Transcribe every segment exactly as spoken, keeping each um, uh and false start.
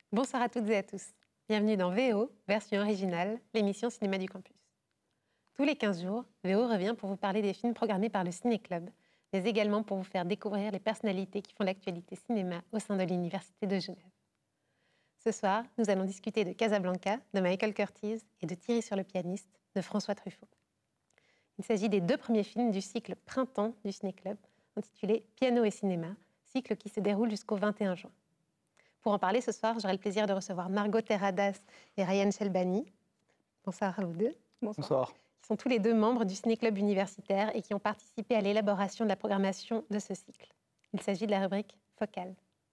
Bonsoir à toutes et à tous. Bienvenue dans V O, version originale, l'émission Cinéma du Campus. Tous les quinze jours, V O revient pour vous parler des films programmés par le Ciné Club, mais également pour vous faire découvrir les personnalités qui font l'actualité cinéma au sein de l'Université de Genève. Ce soir, nous allons discuter de Casablanca, de Michael Curtiz, et de Thierry sur le pianiste, de François Truffaut. Il s'agit des deux premiers films du cycle Printemps du Ciné Club, intitulé Piano et cinéma, cycle qui se déroule jusqu'au vingt et un juin. Pour en parler ce soir, j'aurai le plaisir de recevoir Margot Terradas et Ryan Shelbani. Bonsoir à vous deux. Bonsoir. Bonsoir. Qui sont tous les deux membres du Ciné-Club universitaire et qui ont participé à l'élaboration de la programmation de ce cycle. Il s'agit de la rubrique Focale.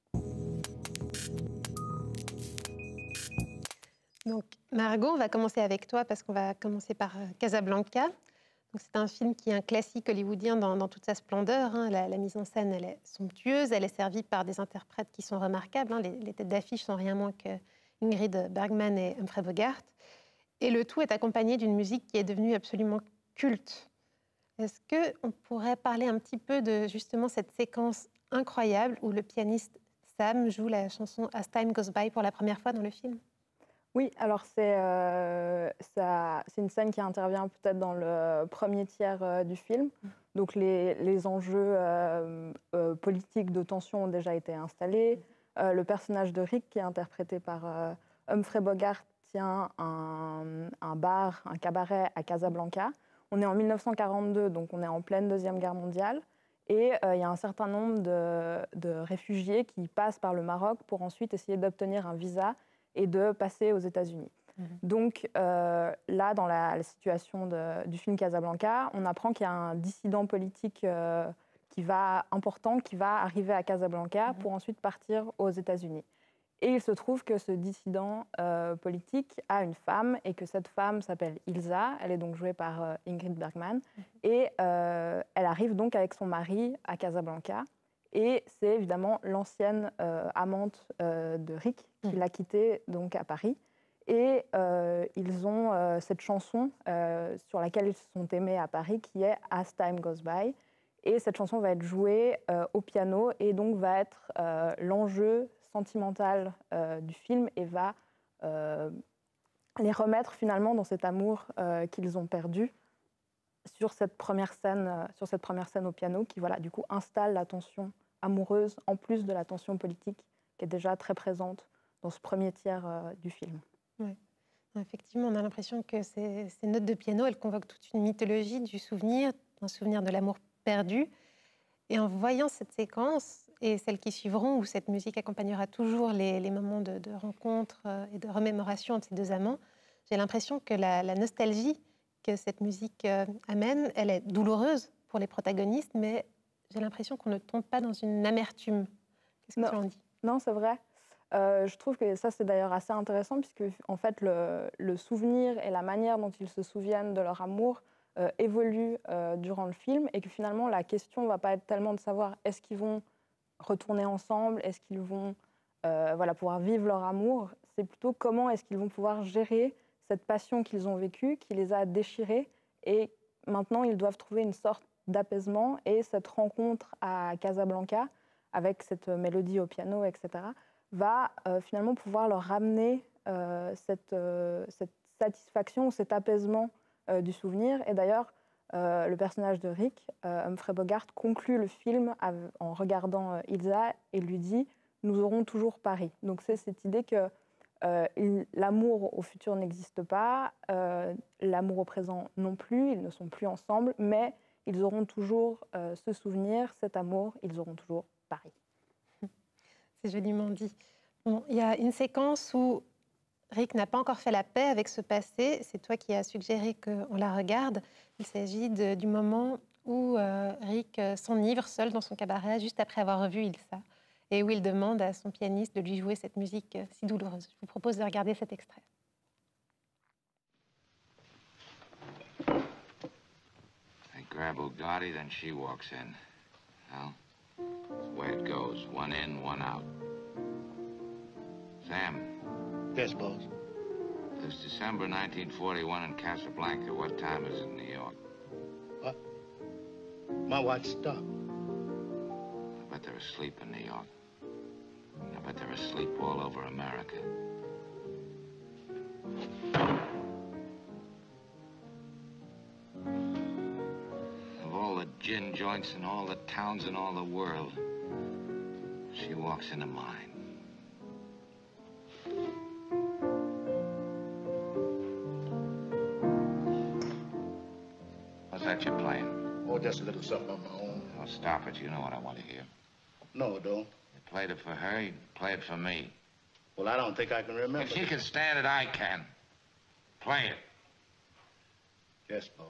Donc, Margot, on va commencer avec toi parce qu'on va commencer par Casablanca. C'est un film qui est un classique hollywoodien dans, dans toute sa splendeur. Hein. La, la mise en scène, elle est somptueuse, elle est servie par des interprètes qui sont remarquables. Hein. Les, les têtes d'affiche sont rien moins que Ingrid Bergman et Humphrey Bogart. Et le tout est accompagné d'une musique qui est devenue absolument culte. Est-ce qu'on pourrait parler un petit peu de justement cette séquence incroyable où le pianiste Sam joue la chanson As Time Goes By pour la première fois dans le film ? Oui, alors c'est euh, une scène qui intervient peut-être dans le premier tiers euh, du film. Donc les, les enjeux euh, euh, politiques de tension ont déjà été installés. Euh, le personnage de Rick, qui est interprété par euh, Humphrey Bogart, tient un, un bar, un cabaret à Casablanca. On est en mille neuf cent quarante-deux, donc on est en pleine Deuxième Guerre mondiale. Et euh, il y a un certain nombre de, de réfugiés qui passent par le Maroc pour ensuite essayer d'obtenir un visa et de passer aux États-Unis. Mmh. Donc euh, là, dans la, la situation de, du film Casablanca, on apprend qu'il y a un dissident politique euh, qui va, important qui va arriver à Casablanca mmh. pour ensuite partir aux États-Unis. Et il se trouve que ce dissident euh, politique a une femme et que cette femme s'appelle Ilsa. Elle est donc jouée par euh, Ingrid Bergman. Mmh. Et euh, elle arrive donc avec son mari à Casablanca. Et c'est évidemment l'ancienne euh, amante euh, de Rick qui mmh. l'a quitté donc à Paris. Et euh, ils ont euh, cette chanson euh, sur laquelle ils se sont aimés à Paris, qui est As Time Goes By. Et cette chanson va être jouée euh, au piano et donc va être euh, l'enjeu sentimental euh, du film et va euh, les remettre finalement dans cet amour euh, qu'ils ont perdu sur cette première scène, euh, sur cette première scène au piano qui voilà du coup installe la tension amoureuse, en plus de la tension politique qui est déjà très présente dans ce premier tiers euh, du film. Oui. Effectivement, on a l'impression que ces, ces notes de piano, elles convoquent toute une mythologie du souvenir, un souvenir de l'amour perdu. Et en voyant cette séquence, et celles qui suivront, où cette musique accompagnera toujours les, les moments de, de rencontre et de remémoration de ces deux amants, j'ai l'impression que la, la nostalgie que cette musique euh, amène, elle est douloureuse pour les protagonistes, mais j'ai l'impression qu'on ne tombe pas dans une amertume. Qu'est-ce que non. tu en dis ? Non, c'est vrai. Euh, je trouve que ça, c'est d'ailleurs assez intéressant, puisque en fait, le, le souvenir et la manière dont ils se souviennent de leur amour euh, évoluent euh, durant le film, et que finalement, la question ne va pas être tellement de savoir est-ce qu'ils vont retourner ensemble, est-ce qu'ils vont euh, voilà, pouvoir vivre leur amour, c'est plutôt comment est-ce qu'ils vont pouvoir gérer cette passion qu'ils ont vécue, qui les a déchirés, et maintenant, ils doivent trouver une sorte d'apaisement, et cette rencontre à Casablanca, avec cette mélodie au piano, et cetera, va euh, finalement pouvoir leur ramener euh, cette, euh, cette satisfaction, cet apaisement euh, du souvenir. Et d'ailleurs, euh, le personnage de Rick, euh, Humphrey Bogart, conclut le film en regardant euh, Ilsa et lui dit « Nous aurons toujours Paris ». Donc c'est cette idée que euh, il, l'amour au futur n'existe pas, euh, l'amour au présent non plus, ils ne sont plus ensemble, mais ils auront toujours euh, ce souvenir, cet amour, ils auront toujours Paris. C'est joliment dit. Bon, il y a une séquence où Rick n'a pas encore fait la paix avec ce passé. C'est toi qui as suggéré qu'on la regarde. Il s'agit de, du moment où euh, Rick s'enivre seul dans son cabaret, juste après avoir revu Ilsa, et où il demande à son pianiste de lui jouer cette musique si douloureuse. Je vous propose de regarder cet extrait. I grab Bugatti, then she walks in. Well, that's the way it goes. One in, one out. Sam. Yes, boss. It's December nineteen forty-one in Casablanca. What time is it in New York? What? My watch stopped. I bet they're asleep in New York. You know, bet they're asleep all over America. Of all the gin joints in all the towns in all the world, she walks into mine. What's that you're playing? Oh, just a little something on my own. Oh, stop it. You know what I want to hear. No, it don't. You played it for her, you play it for me. Well, I don't think I can remember. If she can stand it, I can. Play it. Yes, boss.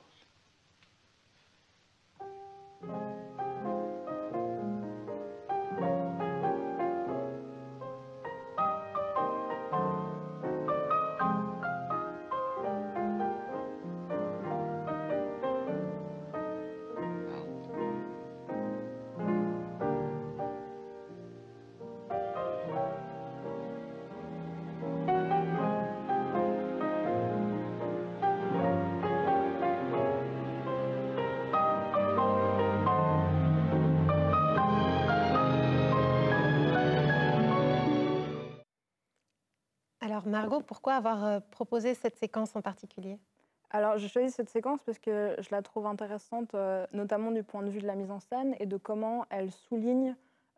Alors Margot, pourquoi avoir euh, proposé cette séquence en particulier? Alors, j'ai choisi cette séquence parce que je la trouve intéressante, euh, notamment du point de vue de la mise en scène et de comment elle souligne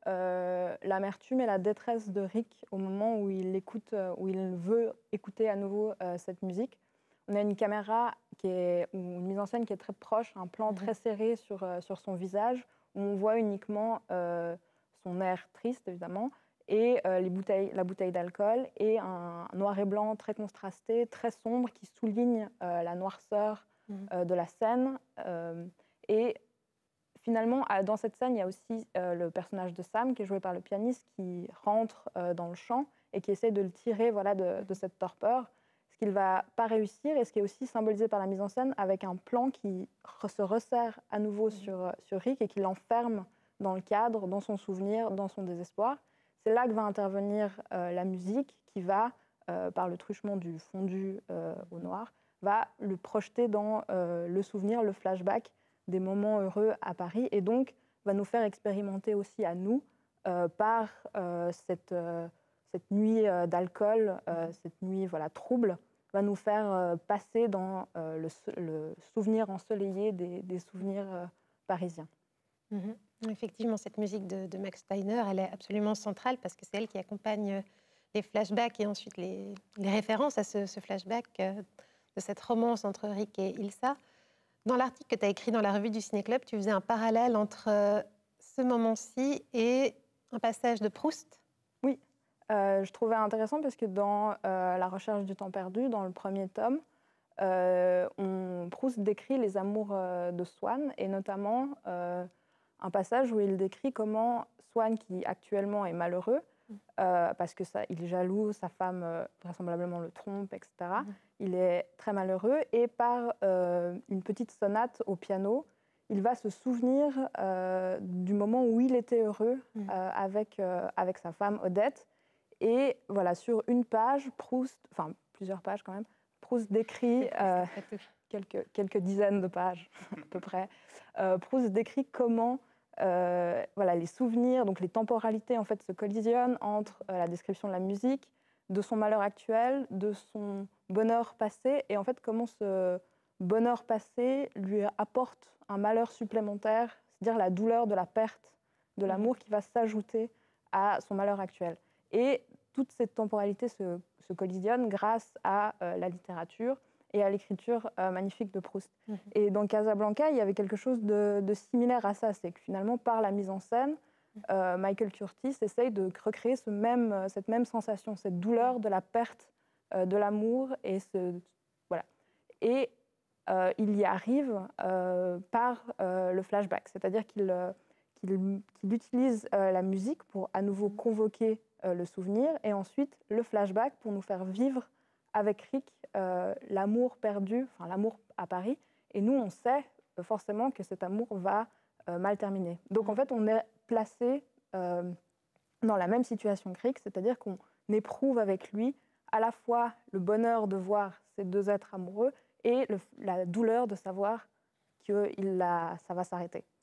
euh, l'amertume et la détresse de Rick au moment où il écoute, euh, où il veut écouter à nouveau euh, cette musique. On a une caméra qui est, ou une mise en scène qui est très proche, un plan Mhm. très serré sur, euh, sur son visage, où on voit uniquement euh, son air triste, évidemment, et euh, les bouteilles, la bouteille d'alcool, et un noir et blanc très contrasté, très sombre, qui souligne euh, la noirceur Mhm. euh, de la scène. Euh, et finalement, à- dans cette scène, il y a aussi euh, le personnage de Sam, qui est joué par le pianiste, qui rentre euh, dans le chant et qui essaie de le tirer voilà, de, de cette torpeur, ce qu'il ne va pas réussir, et ce qui est aussi symbolisé par la mise en scène, avec un plan qui re- se resserre à nouveau sur, euh, sur Rick et qui l'enferme dans le cadre, dans son souvenir, dans son désespoir. C'est là que va intervenir euh, la musique qui va, euh, par le truchement du fondu euh, au noir, va le projeter dans euh, le souvenir, le flashback des moments heureux à Paris, et donc va nous faire expérimenter aussi à nous, euh, par euh, cette, euh, cette nuit euh, d'alcool, euh, cette nuit voilà, trouble, va nous faire euh, passer dans euh, le, sou- le souvenir ensoleillé des, des souvenirs euh, parisiens. Mhm. Effectivement, cette musique de, de Max Steiner, elle est absolument centrale parce que c'est elle qui accompagne les flashbacks et ensuite les, les références à ce, ce flashback euh, de cette romance entre Rick et Ilsa. Dans l'article que tu as écrit dans la revue du Ciné Club, tu faisais un parallèle entre euh, ce moment-ci et un passage de Proust. Oui, euh, je trouvais intéressant parce que dans euh, La recherche du temps perdu, dans le premier tome, euh, on, Proust décrit les amours euh, de Swann, et notamment euh, un passage où il décrit comment Swann, qui actuellement est malheureux, euh, parce que ça, il est jaloux, sa femme euh, vraisemblablement le trompe, et cetera. Mhm. Il est très malheureux, et par euh, une petite sonate au piano, il va se souvenir euh, du moment où il était heureux Mhm. euh, avec, euh, avec sa femme Odette. Et voilà, sur une page, Proust, enfin plusieurs pages quand même, Proust décrit euh, Après tout. quelques, quelques dizaines de pages à peu près. Euh, Proust décrit comment euh, voilà, les souvenirs, donc les temporalités en fait se collisionnent entre euh, la description de la musique, de son malheur actuel, de son bonheur passé, et en fait comment ce bonheur passé lui apporte un malheur supplémentaire, c'est-à-dire la douleur de la perte de l'amour qui va s'ajouter à son malheur actuel. Et toute cette temporalité se, se collisionne grâce à euh, la littérature et à l'écriture euh, magnifique de Proust. Mhm. Et dans Casablanca, il y avait quelque chose de, de similaire à ça, c'est que finalement, par la mise en scène, euh, Michael Curtis essaye de recréer ce même, cette même sensation, cette douleur de la perte euh, de l'amour, et, ce, voilà. et euh, il y arrive euh, par euh, le flashback, c'est-à-dire qu'il euh, qu'il, qu'il utilise euh, la musique pour à nouveau convoquer euh, le souvenir, et ensuite le flashback pour nous faire vivre avec Rick euh, l'amour perdu, enfin l'amour à Paris. Et nous, on sait euh, forcément que cet amour va euh, mal terminer. Donc en fait, on est placé euh, dans la même situation que Rick, c'est-à-dire qu'on éprouve avec lui à la fois le bonheur de voir ces deux êtres amoureux et le, la douleur de savoir que il a, ça va s'arrêter.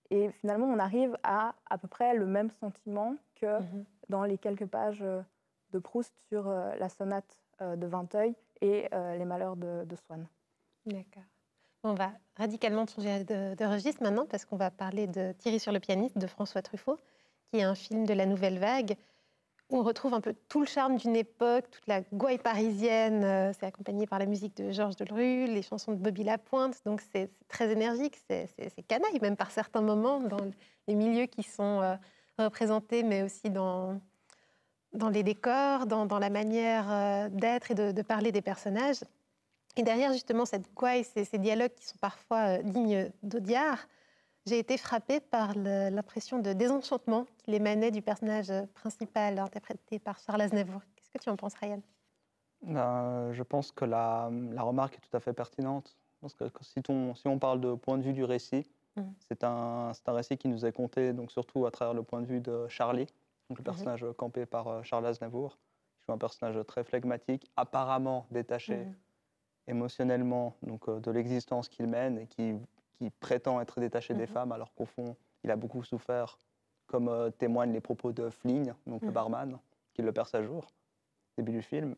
Et finalement, on arrive à à peu près le même sentiment que Mhm. dans les quelques pages euh, de Proust sur euh, la sonate euh, de Vinteuil et euh, les malheurs de, de Swann. D'accord. On va radicalement changer de, de registre maintenant parce qu'on va parler de Thierry sur le pianiste de François Truffaut, qui est un film de la Nouvelle Vague où on retrouve un peu tout le charme d'une époque, toute la gouaille parisienne. euh, C'est accompagné par la musique de Georges Delerue, les chansons de Bobby Lapointe. Donc c'est c'est très énergique, c'est c'est- c'est canaille même par certains moments dans les milieux qui sont euh, représentés, mais aussi dans, dans les décors, dans, dans la manière euh, d'être et de, de parler des personnages. Et derrière justement cette gouaille, ces, ces dialogues qui sont parfois euh, dignes d'Audiard, j'ai été frappée par le- l'impression de désenchantement qu'il émanait du personnage principal interprété par Charles Aznavour. Qu'est-ce que tu en penses, Ryan? Ben, je pense que la, la remarque est tout à fait pertinente. Parce que que si, on, si on parle de point de vue du récit, Mhm. c'est un, c'est un récit qui nous est conté donc surtout à travers le point de vue de Charlie, donc le Mhm. personnage campé par euh, Charles Aznavour, qui joue un personnage très flegmatique, apparemment détaché Mhm. émotionnellement donc, euh, de l'existence qu'il mène et qui, qui prétend être détaché des Mhm. femmes, alors qu'au fond, il a beaucoup souffert, comme euh, témoignent les propos de Fling, donc le Mhm. barman, qui le perce à jour, au début du film.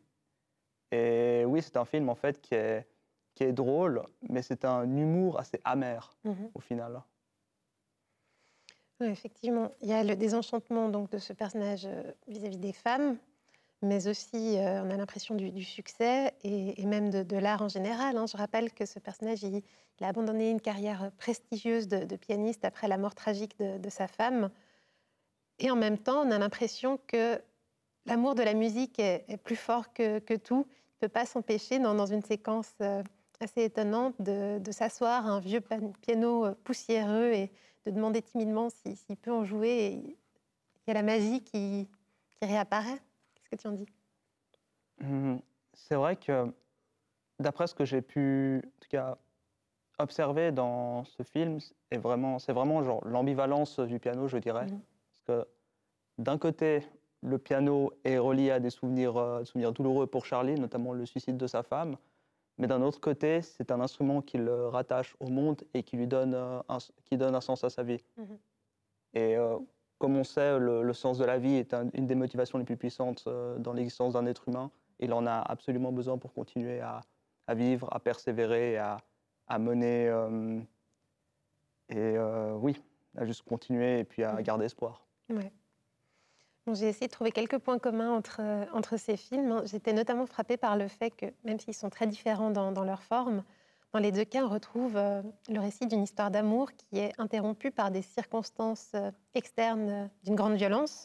Et oui, c'est un film en fait qui est, qui est drôle, mais c'est un humour assez amer Mhm. au final. Oui, effectivement, il y a le désenchantement donc, de ce personnage euh, vis-à-vis des femmes, mais aussi euh, on a l'impression du, du succès et, et même de, de l'art en général. hein. Je rappelle que ce personnage, il, il a abandonné une carrière prestigieuse de, de pianiste après la mort tragique de, de sa femme. Et en même temps, on a l'impression que l'amour de la musique est, est plus fort que, que tout. Il ne peut pas s'empêcher, dans, dans une séquence euh, assez étonnante, de, de s'asseoir à un vieux pan- piano euh, poussiéreux et de demander timidement si- s'il peut en jouer. Et il y a la magie qui, qui réapparaît. Qu'est-ce que tu en dis? Hum, C'est vrai que d'après ce que j'ai pu en tout cas, observer dans ce film, est vraiment, c'est vraiment genre l'ambivalence du piano, je dirais. Mhm. Parce que d'un côté, le piano est relié à des souvenirs, euh, souvenirs douloureux pour Charlie, notamment le suicide de sa femme. Mais d'un autre côté, c'est un instrument qui le rattache au monde et qui lui donne, euh, un, qui donne un sens à sa vie. Mhm. Et euh, comme on sait, le, le sens de la vie est un- une des motivations les plus puissantes euh, dans l'existence d'un être humain. Il en a absolument besoin pour continuer à, à vivre, à persévérer, à, à mener, euh, et euh, oui, à juste continuer et puis à Mhm. garder espoir. Ouais. Bon, j'ai essayé de trouver quelques points communs entre, euh, entre ces films. hein. J'étais notamment frappée par le fait que, même s'ils sont très différents dans, dans leur forme, dans les deux cas, on retrouve euh, le récit d'une histoire d'amour qui est interrompue par des circonstances euh, externes euh, d'une grande violence.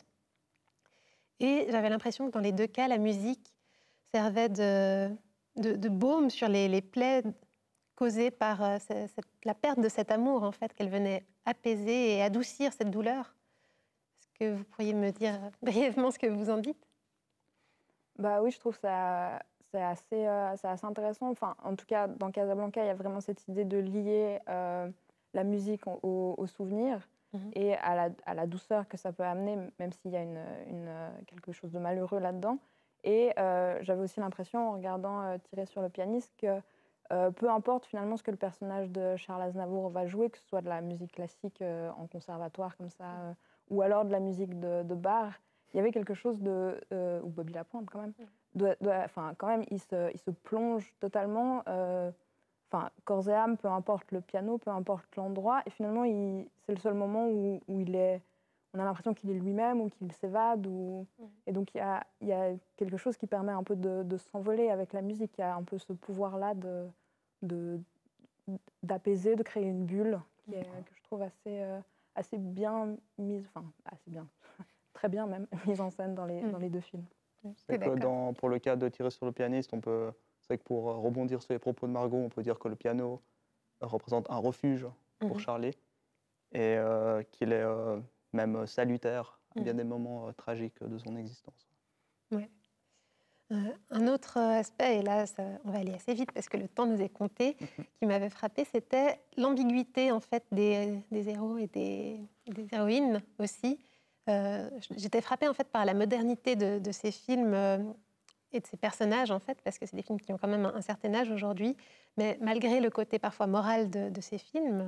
Et j'avais l'impression que dans les deux cas, la musique servait de, de, de baume sur les, les plaies causées par euh, ce- cette- la perte de cet amour, en fait, qu'elle venait apaiser et adoucir cette douleur. Est-ce que vous pourriez me dire brièvement ce que vous en dites? Bah oui, je trouve ça c'est assez, euh, c'est assez intéressant. Enfin, en tout cas, dans Casablanca, il y a vraiment cette idée de lier euh, la musique au, au- au souvenir Mhm. et à la, à la douceur que ça peut amener, même s'il y a une, une, euh, quelque chose de malheureux là-dedans. Et euh, j'avais aussi l'impression, en regardant euh, Tirer sur le pianiste, que euh, peu importe finalement ce que le personnage de Charles Aznavour va jouer, que ce soit de la musique classique euh, en conservatoire comme ça, euh, ou alors de la musique de, de bar, il y avait quelque chose de... euh, ou Bobby Lapointe quand même. De, de- enfin, quand même, il se, il se plonge totalement, euh, enfin, corps et âme, peu importe le piano, peu importe l'endroit. Et finalement, il- c'est le seul moment où, où il est... On a l'impression qu'il est lui-même ou qu'il s'évade. Ou... Mhm. Et donc, il y a, il y a quelque chose qui permet un peu de, de s'envoler avec la musique. Il y a un peu ce pouvoir-là de, de, d'apaiser, de créer une bulle qui est, que je trouve assez, euh, assez bien mise, enfin, assez bien, très bien même, mise en scène dans les, Mhm. dans les deux films. Je suis C'est que d'accord. dans, pour le cas de Tirer sur le pianiste, on peut, c'est vrai que pour euh, rebondir sur les propos de Margot, on peut dire que le piano représente un refuge pour Mhm. Charlie et euh, qu'il est euh, même salutaire à bien Mhm. des moments euh, tragiques de son existence. Ouais. Euh, un autre aspect, et là ça- on va aller assez vite parce que le temps nous est compté, qui m'avait frappé, c'était l'ambiguïté en fait des, des héros et des, des héroïnes aussi. Euh, J'étais frappée en fait par la modernité de, de ces films euh, et de ces personnages en fait, parce que c'est des films qui ont quand même un, un certain âge aujourd'hui, mais malgré le côté parfois moral de, de ces films, euh,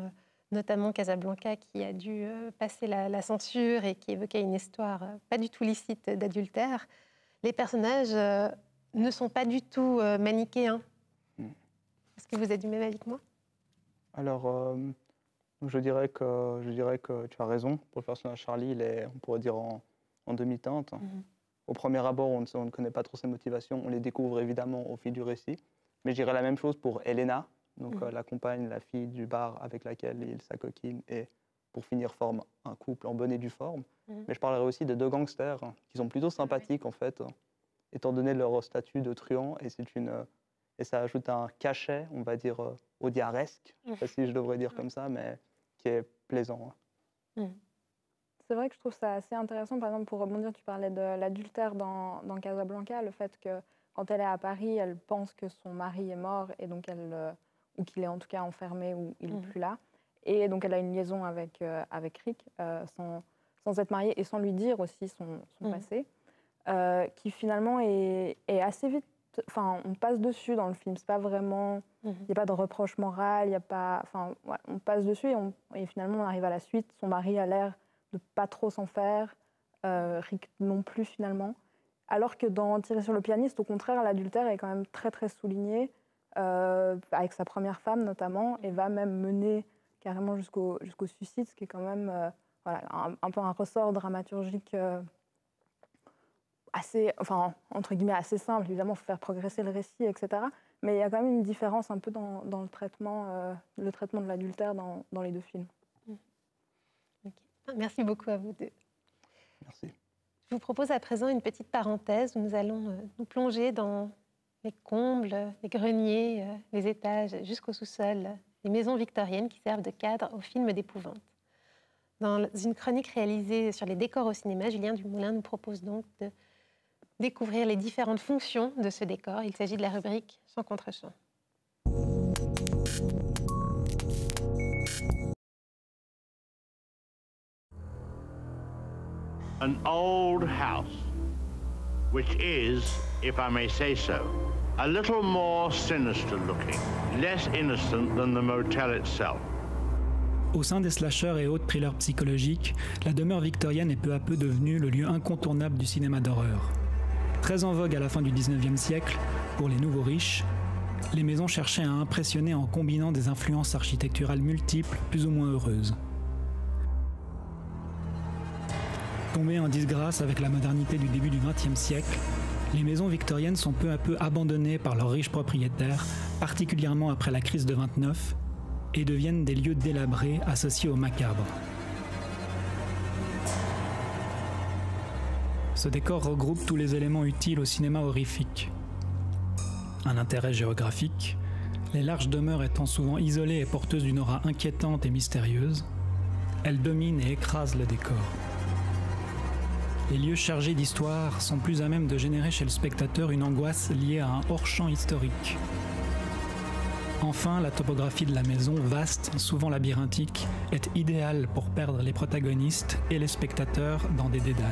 notamment Casablanca, qui a dû euh, passer la, la censure et qui évoquait une histoire euh, pas du tout licite d'adultère, les personnages euh, ne sont pas du tout euh, manichéens. Mm. Est-ce que vous êtes du même avis que moi? Alors, euh, je, dirais que, je dirais que tu as raison. Pour le personnage Charlie, il est, on pourrait dire, en, en demi-teinte. Mm-hmm. Au premier abord, on ne, on ne connaît pas trop ses motivations. On les découvre évidemment au fil du récit. Mais je dirais la même chose pour Elena, donc mmh. euh, la compagne, la fille du bar avec laquelle il s'acoquine et pour finir forme un couple en bonne et due forme. Mmh. Mais je parlerai aussi de deux gangsters hein, qui sont plutôt sympathiques en fait, hein, étant donné leur statut de truand et, c'est une, euh, et ça ajoute un cachet, on va dire, euh, audiaresque, mmh. je ne sais pas si je devrais dire mmh. comme ça, mais qui est plaisant. Hein. Mmh. C'est vrai que je trouve ça assez intéressant, par exemple pour rebondir, tu parlais de l'adultère dans, dans Casablanca, le fait que quand elle est à Paris, elle pense que son mari est mort et donc elle, euh, ou qu'il est en tout cas enfermé ou il n'est mmh. plus là. Et donc elle a une liaison avec, euh, avec Rick euh, sans, sans être mariée et sans lui dire aussi son, son mmh. passé, euh, qui finalement est, est assez vite. Enfin, on passe dessus dans le film. C'est pas vraiment. Il mmh. n'y a pas de reproche moral. Il y a pas. Enfin, ouais, on passe dessus et, on, et finalement on arrive à la suite. Son mari a l'air de pas trop s'en faire. Euh, Rick non plus finalement. Alors que dans Tirer sur le pianiste, au contraire, l'adultère est quand même très, très souligné, euh, avec sa première femme notamment, et va même mener carrément jusqu'au jusqu'au suicide, ce qui est quand même euh, voilà, un, un peu un ressort dramaturgique euh, assez, enfin, entre guillemets, assez simple. Évidemment, il faut faire progresser le récit, et cetera. Mais il y a quand même une différence un peu dans, dans le, traitement, euh, le traitement de l'adultère dans, dans les deux films. Okay. Merci beaucoup à vous deux. Merci. Je vous propose à présent une petite parenthèse où nous allons euh, nous plonger dans les combles, les greniers, euh, les étages, jusqu'au sous-sol, les maisons victoriennes qui servent de cadre aux films d'épouvante. Dans une chronique réalisée sur les décors au cinéma, Julien Dumoulin nous propose donc de découvrir les différentes fonctions de ce décor. Il s'agit de la rubrique Chant contre chant. An old house, which is, if I may say so, a little more sinister looking, less innocent than the motel itself. Au sein des slashers et autres thrillers psychologiques, la demeure victorienne est peu à peu devenue le lieu incontournable du cinéma d'horreur. Très en vogue à la fin du dix-neuvième siècle, pour les nouveaux riches, les maisons cherchaient à impressionner en combinant des influences architecturales multiples, plus ou moins heureuses. Tombées en disgrâce avec la modernité du début du vingtième siècle, les maisons victoriennes sont peu à peu abandonnées par leurs riches propriétaires, particulièrement après la crise de vingt-neuf, et deviennent des lieux délabrés associés au macabre. Ce décor regroupe tous les éléments utiles au cinéma horrifique. Un intérêt géographique, les larges demeures étant souvent isolées et porteuses d'une aura inquiétante et mystérieuse, elles dominent et écrasent le décor. Les lieux chargés d'histoire sont plus à même de générer chez le spectateur une angoisse liée à un hors-champ historique. Enfin, la topographie de la maison, vaste, souvent labyrinthique, est idéale pour perdre les protagonistes et les spectateurs dans des dédales.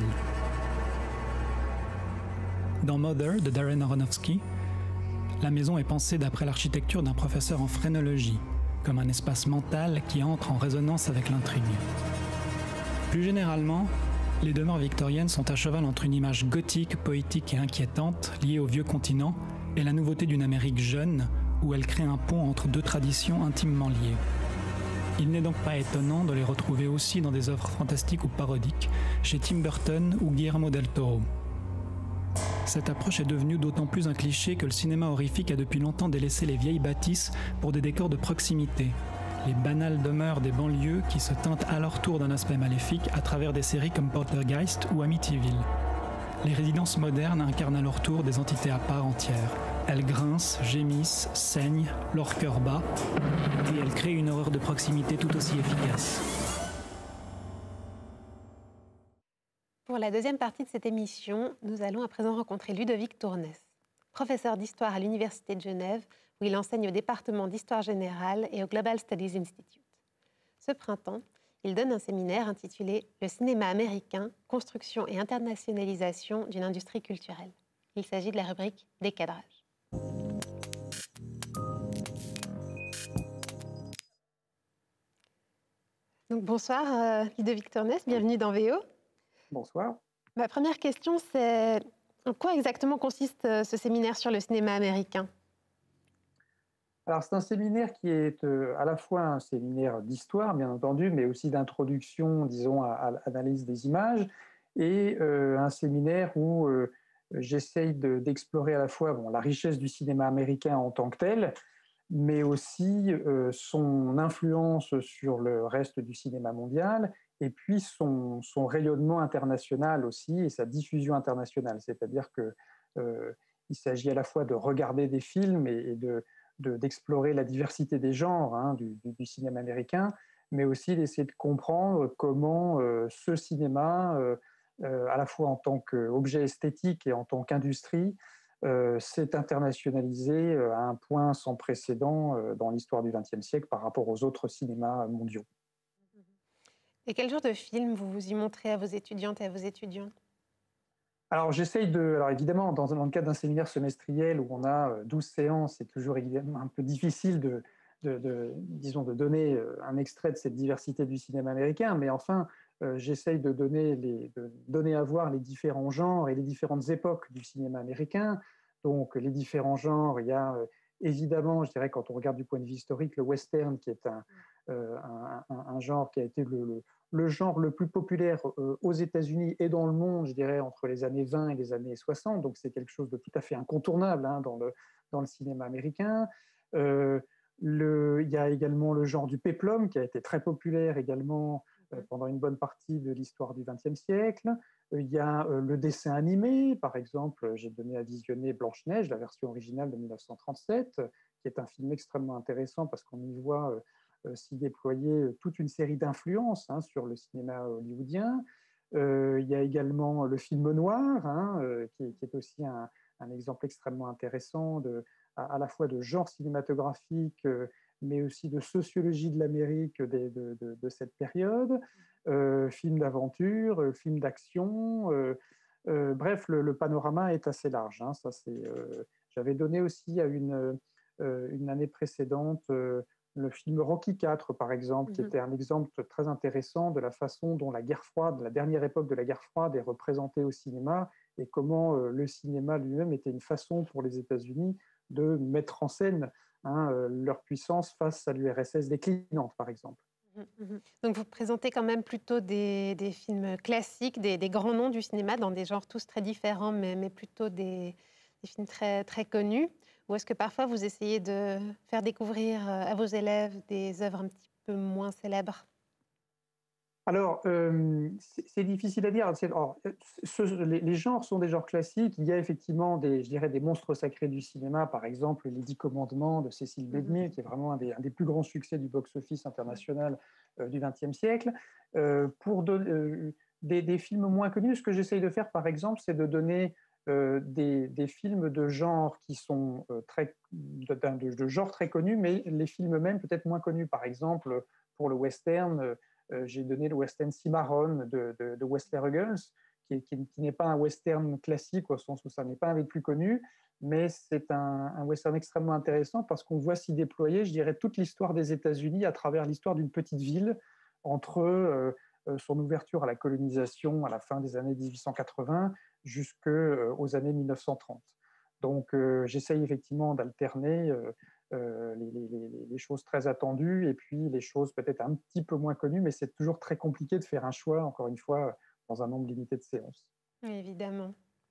Dans Mother de Darren Aronofsky, la maison est pensée d'après l'architecture d'un professeur en phrénologie, comme un espace mental qui entre en résonance avec l'intrigue. Plus généralement, les demeures victoriennes sont à cheval entre une image gothique, poétique et inquiétante liée au vieux continent et la nouveauté d'une Amérique jeune où elle crée un pont entre deux traditions intimement liées. Il n'est donc pas étonnant de les retrouver aussi dans des œuvres fantastiques ou parodiques chez Tim Burton ou Guillermo del Toro. Cette approche est devenue d'autant plus un cliché que le cinéma horrifique a depuis longtemps délaissé les vieilles bâtisses pour des décors de proximité, les banales demeures des banlieues qui se teintent à leur tour d'un aspect maléfique à travers des séries comme Poltergeist ou Amityville. Les résidences modernes incarnent à leur tour des entités à part entière. Elles grincent, gémissent, saignent, leur cœur bat, et elles créent une horreur de proximité tout aussi efficace. Pour la deuxième partie de cette émission, nous allons à présent rencontrer Ludovic Tournès, professeur d'histoire à l'Université de Genève, où il enseigne au département d'histoire générale et au Global Studies Institute. Ce printemps, il donne un séminaire intitulé « Le cinéma américain, construction et internationalisation d'une industrie culturelle ». Il s'agit de la rubrique « Décadrage ». Donc, bonsoir, euh, Ludovic Tornès, bienvenue dans V O. Bonsoir. Ma première question, c'est en quoi exactement consiste euh, ce séminaire sur le cinéma américain? Alors, c'est un séminaire qui est euh, à la fois un séminaire d'histoire, bien entendu, mais aussi d'introduction, disons, à, à l'analyse des images, et euh, un séminaire où euh, j'essaye de, d'explorer à la fois bon, la richesse du cinéma américain en tant que tel, mais aussi euh, son influence sur le reste du cinéma mondial, et puis son, son rayonnement international aussi, et sa diffusion internationale. C'est-à-dire qu'il euh, s'agit à la fois de regarder des films et, et de, de, d'explorer la diversité des genres hein, du, du, du cinéma américain, mais aussi d'essayer de comprendre comment euh, ce cinéma, euh, euh, à la fois en tant qu'objet esthétique et en tant qu'industrie, Euh, s'est internationalisé à un point sans précédent euh, dans l'histoire du vingtième siècle par rapport aux autres cinémas mondiaux. Et quel genre de film vous y montrez à vos étudiantes et à vos étudiants? Alors j'essaye de... Alors évidemment, dans, dans le cadre d'un séminaire semestriel où on a douze séances, c'est toujours évidemment un peu difficile de, de, de, disons, de donner un extrait de cette diversité du cinéma américain, mais enfin, euh, j'essaye de donner, les, de donner à voir les différents genres et les différentes époques du cinéma américain. Donc les différents genres, il y a euh, évidemment, je dirais, quand on regarde du point de vue historique, le western, qui est un, euh, un, un, un genre qui a été le, le, le genre le plus populaire euh, aux États-Unis et dans le monde, je dirais, entre les années vingt et les années soixante. Donc c'est quelque chose de tout à fait incontournable hein, dans, le, dans le cinéma américain. Euh, le, il y a également le genre du péplum, qui a été très populaire également euh, pendant une bonne partie de l'histoire du vingtième siècle. Il y a euh, le dessin animé, par exemple, j'ai donné à visionner Blanche-Neige, la version originale de mille neuf cent trente-sept, qui est un film extrêmement intéressant parce qu'on y voit euh, euh, s'y déployer toute une série d'influences hein, sur le cinéma hollywoodien. Euh, il y a également le film noir, hein, euh, qui, qui est aussi un, un exemple extrêmement intéressant de, à, à la fois de genre cinématographique, euh, mais aussi de sociologie de l'Amérique de, de, de, de cette période. Euh, film d'aventure, euh, film d'action, euh, euh, bref, le, le panorama est assez large. Hein, ça, c'est, euh, j'avais donné aussi à une, euh, une année précédente euh, le film Rocky quatre, par exemple, mm-hmm. qui était un exemple très intéressant de la façon dont la guerre froide, la dernière époque de la guerre froide est représentée au cinéma et comment euh, le cinéma lui-même était une façon pour les États-Unis de mettre en scène hein, euh, leur puissance face à l'U R S S déclinante, par exemple. Donc vous présentez quand même plutôt des, des films classiques, des, des grands noms du cinéma, dans des genres tous très différents, mais, mais plutôt des, des films très, très connus. Ou est-ce que parfois vous essayez de faire découvrir à vos élèves des œuvres un petit peu moins célèbres? Alors, euh, c'est difficile à dire. Alors, ce, les, les genres sont des genres classiques. Il y a effectivement des, je dirais, des monstres sacrés du cinéma, par exemple Les Dix Commandements de Cécile B. DeMille, qui est vraiment un des, un des plus grands succès du box-office international euh, du vingtième siècle. Euh, pour de, euh, des, des films moins connus, ce que j'essaye de faire, par exemple, c'est de donner euh, des, des films de genre qui sont euh, très, de, de, de genre très connus, mais les films eux-mêmes peut-être moins connus. Par exemple, pour le western, euh, Euh, j'ai donné le western Cimarron de, de, de Wesley Ruggles, qui, qui, qui n'est pas un western classique au sens où ça n'est pas un des plus connus, mais c'est un, un western extrêmement intéressant parce qu'on voit s'y déployer, je dirais, toute l'histoire des États-Unis à travers l'histoire d'une petite ville entre euh, son ouverture à la colonisation à la fin des années mille huit cent quatre-vingts jusqu'aux années mille neuf cent trente. Donc euh, j'essaye effectivement d'alterner euh, Euh, les, les, les choses très attendues et puis les choses peut-être un petit peu moins connues, mais c'est toujours très compliqué de faire un choix, encore une fois, dans un nombre limité de séances. Oui, évidemment.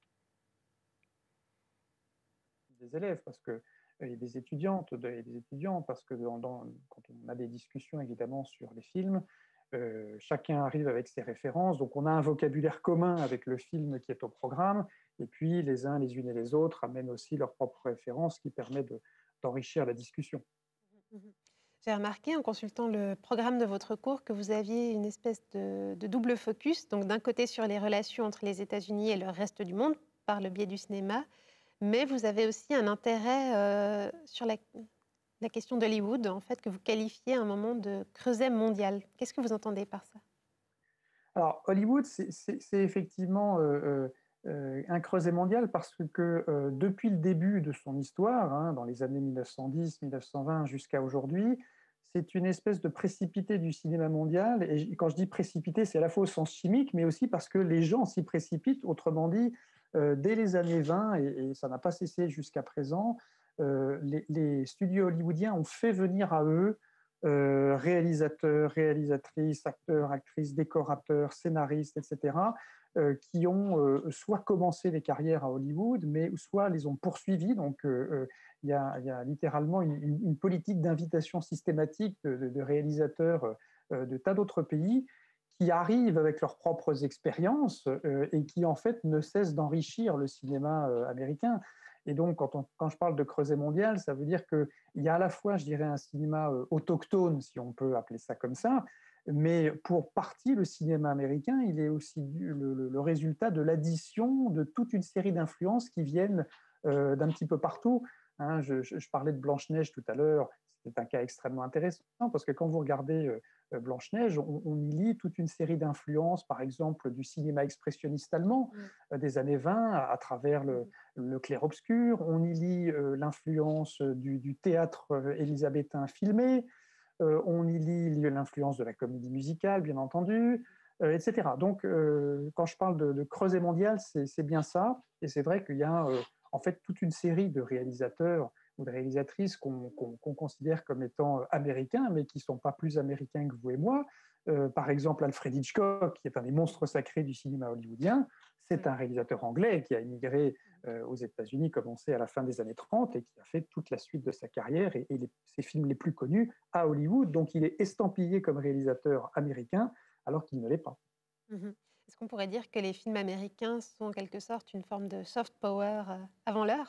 Des élèves, parce que, et des étudiantes, et des étudiants, parce que dans, dans, quand on a des discussions évidemment sur les films, euh, chacun arrive avec ses références, donc on a un vocabulaire commun avec le film qui est au programme, et puis les uns, les unes et les autres amènent aussi leurs propres références qui permettent de d'enrichir la discussion. J'ai remarqué en consultant le programme de votre cours que vous aviez une espèce de, de double focus, donc d'un côté sur les relations entre les États-Unis et le reste du monde par le biais du cinéma, mais vous avez aussi un intérêt euh, sur la, la question d'Hollywood, en fait, que vous qualifiez à un moment de creuset mondial. Qu'est-ce que vous entendez par ça? Alors, Hollywood, c'est effectivement... Euh, Euh, un creuset mondial parce que euh, depuis le début de son histoire, hein, dans les années mille neuf cent dix, mille neuf cent vingt jusqu'à aujourd'hui, c'est une espèce de précipité du cinéma mondial. Et quand je dis précipité, c'est à la fois au sens chimique, mais aussi parce que les gens s'y précipitent. Autrement dit, euh, dès les années vingt, et, et ça n'a pas cessé jusqu'à présent, euh, les, les studios hollywoodiens ont fait venir à eux euh, réalisateurs, réalisatrices, acteurs, actrices, décorateurs, scénaristes, et cetera, euh, qui ont euh, soit commencé les carrières à Hollywood, mais soit les ont poursuivis. Donc, euh, euh, il y a, il y a littéralement une, une, une politique d'invitation systématique de, de, de réalisateurs euh, de tas d'autres pays qui arrivent avec leurs propres expériences euh, et qui, en fait, ne cessent d'enrichir le cinéma euh, américain. Et donc, quand, on, quand je parle de creuset mondial, ça veut dire qu'il y a à la fois, je dirais, un cinéma euh, autochtone, si on peut appeler ça comme ça, mais pour partie, le cinéma américain, il est aussi du, le, le résultat de l'addition de toute une série d'influences qui viennent euh, d'un petit peu partout. Hein, je, je, je parlais de Blanche-Neige tout à l'heure, c'est un cas extrêmement intéressant, parce que quand vous regardez euh, Blanche-Neige, on, on y lit toute une série d'influences, par exemple du cinéma expressionniste allemand mmh. euh, des années vingt, à, à travers le, le clair-obscur, on y lit euh, l'influence du, du théâtre euh, élisabétain filmé, euh, on y lit l'influence de la comédie musicale, bien entendu, euh, et cetera. Donc, euh, quand je parle de, de creuset mondial, c'est bien ça, et c'est vrai qu'il y a euh, en fait toute une série de réalisateurs ou de réalisatrices qu'on qu'on, qu'on considère comme étant américains, mais qui ne sont pas plus américains que vous et moi. Euh, par exemple, Alfred Hitchcock, qui est un des monstres sacrés du cinéma hollywoodien, c'est un réalisateur anglais qui a émigré euh, aux États-Unis, comme on sait, à la fin des années trente, et qui a fait toute la suite de sa carrière et, et les, ses films les plus connus à Hollywood. Donc, il est estampillé comme réalisateur américain, alors qu'il ne l'est pas. Mmh. Est-ce qu'on pourrait dire que les films américains sont en quelque sorte une forme de soft power euh, avant l'heure ?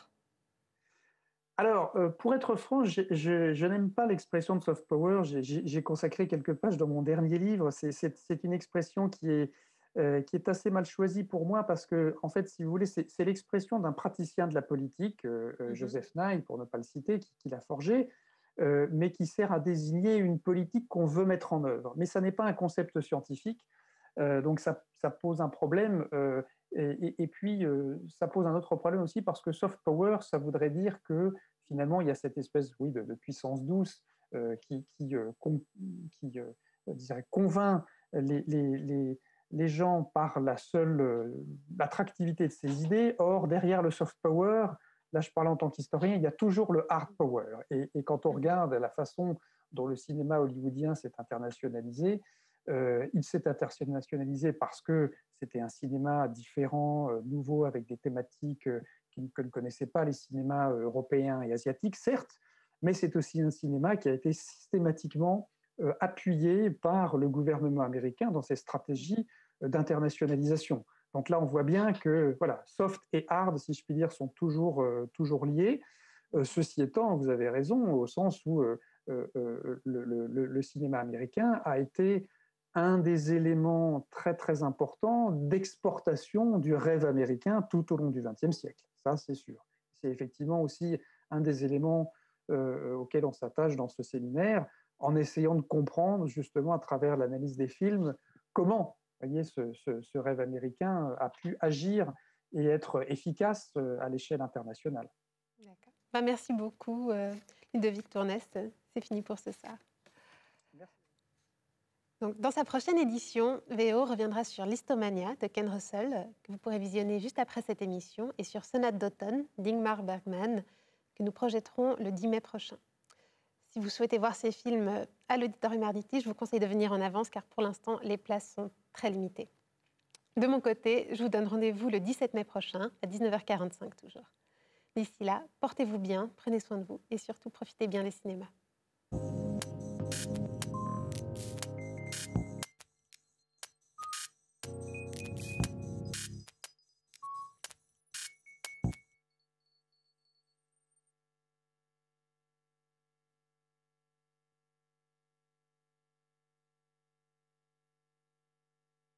Alors, euh, pour être franc, je, je, je n'aime pas l'expression de soft power. J'ai consacré quelques pages dans mon dernier livre. C'est une expression qui est, euh, qui est assez mal choisie pour moi parce que, en fait, si vous voulez, c'est l'expression d'un praticien de la politique, euh, mm-hmm. Joseph Nye, pour ne pas le citer, qui, qui l'a forgé, euh, mais qui sert à désigner une politique qu'on veut mettre en œuvre. Mais ça n'est pas un concept scientifique, euh, donc ça, ça pose un problème. Euh, Et, et, et puis, euh, ça pose un autre problème aussi parce que soft power, ça voudrait dire que finalement, il y a cette espèce oui, de, de puissance douce euh, qui, qui, euh, con, qui euh, dirais, convainc les, les, les, les gens par la seule euh, attractivité de ses idées. Or, derrière le soft power, là je parle en tant qu'historien, il y a toujours le hard power. Et, et quand on regarde la façon dont le cinéma hollywoodien s'est internationalisé, Euh, il s'est internationalisé parce que c'était un cinéma différent, euh, nouveau, avec des thématiques euh, qui, que ne connaissaient pas les cinémas euh, européens et asiatiques, certes, mais c'est aussi un cinéma qui a été systématiquement euh, appuyé par le gouvernement américain dans ses stratégies euh, d'internationalisation. Donc là, on voit bien que voilà, soft et hard, si je puis dire, sont toujours, euh, toujours liés. Euh, ceci étant, vous avez raison, au sens où euh, euh, le, le, le cinéma américain a été un des éléments très, très importants d'exportation du rêve américain tout au long du vingtième siècle. Ça, c'est sûr. C'est effectivement aussi un des éléments euh, auxquels on s'attache dans ce séminaire, en essayant de comprendre, justement, à travers l'analyse des films, comment voyez, ce, ce, ce rêve américain a pu agir et être efficace à l'échelle internationale. D'accord. Ben, merci beaucoup, euh, Ludovic Tournest. C'est fini pour ce soir. Donc, dans sa prochaine édition, V O reviendra sur Listomania de Ken Russell, que vous pourrez visionner juste après cette émission, et sur Sonate d'automne d'Ingmar Bergman, que nous projetterons le dix mai prochain. Si vous souhaitez voir ces films à l'Auditorium Arditi, je vous conseille de venir en avance, car pour l'instant, les places sont très limitées. De mon côté, je vous donne rendez-vous le dix-sept mai prochain, à dix-neuf heures quarante-cinq toujours. D'ici là, portez-vous bien, prenez soin de vous, et surtout profitez bien des cinémas.